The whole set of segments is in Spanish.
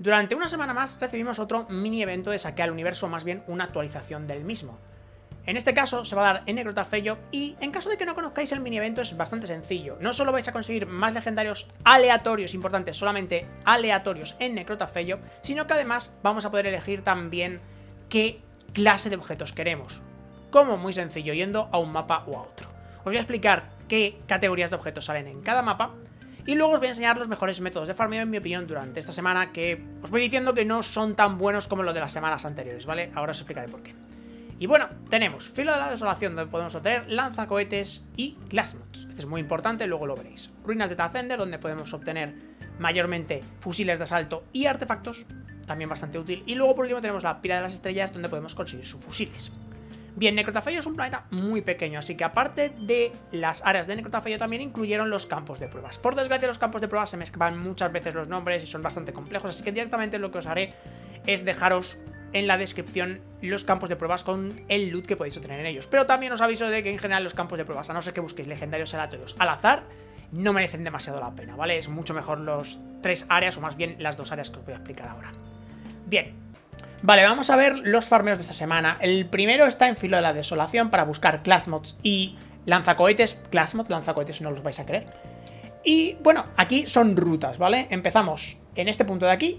Durante una semana más recibimos otro mini evento de saqueo al universo, o más bien una actualización del mismo. En este caso se va a dar en Necrotafello y en caso de que no conozcáis el mini evento es bastante sencillo. No solo vais a conseguir más legendarios aleatorios, importantes, solamente aleatorios en Necrotafello, sino que además vamos a poder elegir también qué clase de objetos queremos. Como muy sencillo, yendo a un mapa o a otro. Os voy a explicar qué categorías de objetos salen en cada mapa y luego os voy a enseñar los mejores métodos de farmeo en mi opinión durante esta semana, que os voy diciendo que no son tan buenos como los de las semanas anteriores, ¿vale? Ahora os explicaré por qué. Y bueno, tenemos Filo de la Desolación, donde podemos obtener lanzacohetes y Glassmods. Este es muy importante, luego lo veréis. Ruinas de Tafender, donde podemos obtener mayormente fusiles de asalto y artefactos, también bastante útil. Y luego por último tenemos la Pira de las Estrellas, donde podemos conseguir sus fusiles. Bien, Necrotafello es un planeta muy pequeño, así que aparte de las áreas de Necrotafello también incluyeron los campos de pruebas. Por desgracia los campos de pruebas se me escapan muchas veces los nombres y son bastante complejos, así que directamente lo que os haré es dejaros en la descripción los campos de pruebas con el loot que podéis obtener en ellos. Pero también os aviso de que en general los campos de pruebas, a no ser que busquéis legendarios aleatorios al azar, no merecen demasiado la pena, ¿vale? Es mucho mejor los 3 áreas, o más bien las 2 áreas que os voy a explicar ahora. Bien, vale, vamos a ver los farmeos de esta semana. El primero está en Filo de la Desolación para buscar Glassmods y lanzacohetes. Glassmods, lanzacohetes no los vais a querer. Y bueno, aquí son rutas, ¿vale? Empezamos en este punto de aquí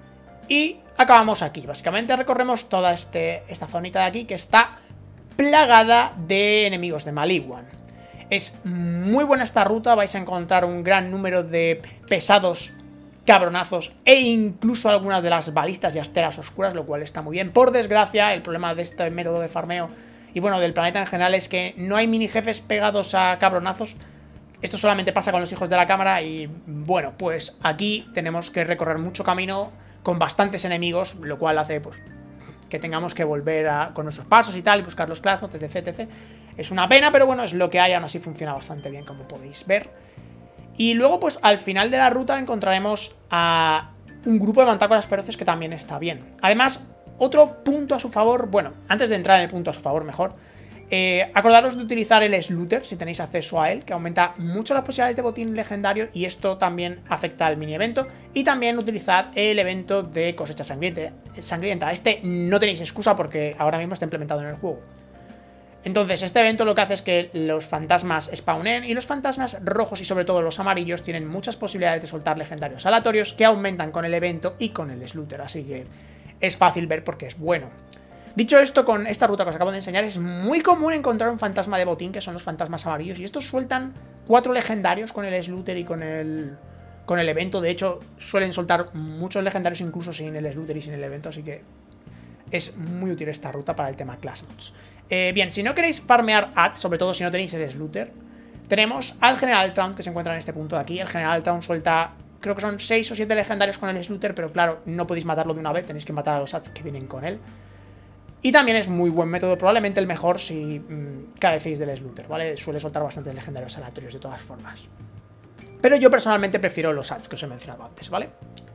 y acabamos aquí. Básicamente recorremos toda esta zonita de aquí que está plagada de enemigos de Maliwan. Es muy buena esta ruta, vais a encontrar un gran número de pesados cabronazos e incluso algunas de las balistas y asteras oscuras, lo cual está muy bien. Por desgracia, el problema de este método de farmeo y bueno, del planeta en general es que no hay mini jefes pegados a cabronazos. Esto solamente pasa con los hijos de la cámara y bueno, pues aquí tenemos que recorrer mucho camino con bastantes enemigos, lo cual hace pues que tengamos que volver con nuestros pasos y tal, y buscar los Glassmods, etc, etc. Es una pena, pero bueno, es lo que hay, aún así funciona bastante bien, como podéis ver. Y luego, pues al final de la ruta encontraremos a un grupo de mantácoras feroces que también está bien. Además, otro punto a su favor, bueno, antes de entrar en el punto a su favor mejor, acordaros de utilizar el Slooter si tenéis acceso a él, que aumenta mucho las posibilidades de botín legendario y esto también afecta al mini evento. Y también utilizad el evento de cosecha sangrienta. Este no tenéis excusa porque ahora mismo está implementado en el juego. Entonces, este evento lo que hace es que los fantasmas spawnen y los fantasmas rojos y sobre todo los amarillos tienen muchas posibilidades de soltar legendarios aleatorios que aumentan con el evento y con el Slooter, así que es fácil ver por qué es bueno. Dicho esto, con esta ruta que os acabo de enseñar es muy común encontrar un fantasma de botín, que son los fantasmas amarillos, y estos sueltan 4 legendarios con el Slooter y con el evento. De hecho, suelen soltar muchos legendarios incluso sin el Slooter y sin el evento, así que es muy útil esta ruta para el tema Glassmods. Bien, si no queréis farmear ads, sobre todo si no tenéis el Slooter, tenemos al General Traun que se encuentra en este punto de aquí. El General Traun suelta, creo que son 6 o 7 legendarios con el Slooter, pero claro, no podéis matarlo de una vez, tenéis que matar a los ads que vienen con él. Y también es muy buen método, probablemente el mejor si cadecéis del Slooter, ¿vale? Suele soltar bastantes legendarios aleatorios de todas formas. Pero yo personalmente prefiero los ads que os he mencionado antes, ¿vale?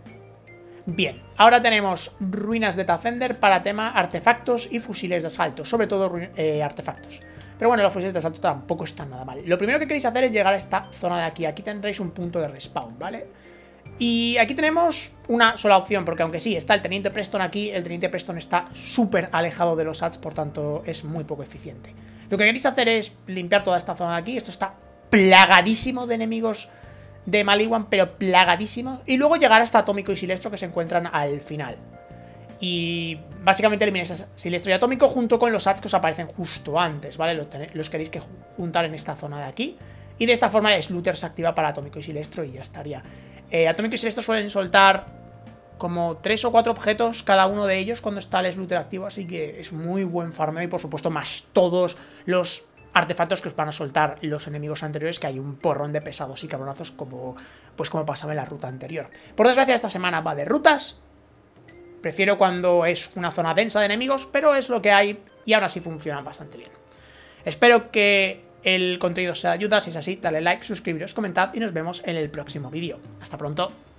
Bien, ahora tenemos Ruinas de Tafender para tema artefactos y fusiles de asalto, sobre todo artefactos. Pero bueno, los fusiles de asalto tampoco están nada mal. Lo primero que queréis hacer es llegar a esta zona de aquí. Aquí tendréis un punto de respawn, ¿vale? Y aquí tenemos una sola opción, porque aunque sí, está el Teniente Preston aquí, el Teniente Preston está súper alejado de los ads, por tanto es muy poco eficiente. Lo que queréis hacer es limpiar toda esta zona de aquí, esto está plagadísimo de enemigos de Maliwan, pero plagadísimo, y luego llegar hasta Atómico y Silestro que se encuentran al final. Y básicamente elimináis a Silestro y Atómico junto con los ads que os aparecen justo antes, ¿vale? Los queréis que juntar en esta zona de aquí. Y de esta forma el Slooter se activa para Atómico y Silestro y ya estaría. Atómico y Silestro suelen soltar como 3 o 4 objetos cada uno de ellos cuando está el Slooter activo, así que es muy buen farmeo y por supuesto más todos los artefactos que os van a soltar los enemigos anteriores, que hay un porrón de pesados y cabronazos como pasaba en la ruta anterior. Por desgracia esta semana va de rutas, prefiero cuando es una zona densa de enemigos, pero es lo que hay y ahora sí funcionan bastante bien. Espero que el contenido os ayuda, si es así, dale like, suscribiros, comentad y nos vemos en el próximo vídeo. Hasta pronto.